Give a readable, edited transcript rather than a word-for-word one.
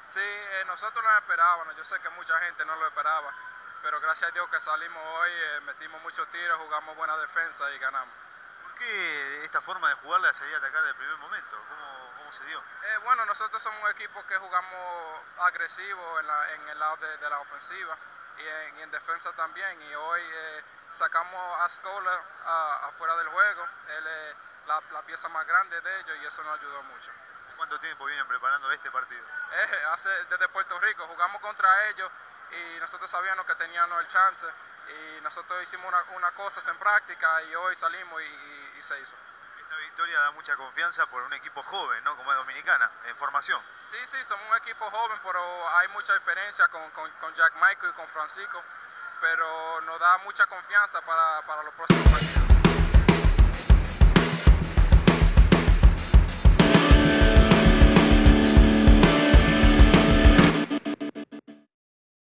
Sí, nosotros no esperábamos, yo sé que mucha gente no lo esperaba, pero gracias a Dios que salimos hoy, metimos muchos tiros, jugamos buena defensa y ganamos. ¿Por qué esta forma de jugar la salir a atacar del primer momento? ¿Cómo se dio? Bueno, nosotros somos un equipo que jugamos agresivo en el lado de la ofensiva y en defensa también, y hoy sacamos a Scola afuera del juego, él es la pieza más grande de ellos y eso nos ayudó mucho. ¿Cuánto tiempo vienen preparando este partido? Desde Puerto Rico, jugamos contra ellos y nosotros sabíamos que teníamos el chance y nosotros hicimos una cosa en práctica y hoy salimos y se hizo. Esta victoria da mucha confianza por un equipo joven, ¿no? Como es Dominicana, en formación. Sí, somos un equipo joven, pero hay mucha experiencia con Jack Michael y con Francisco, pero nos da mucha confianza para los próximos partidos.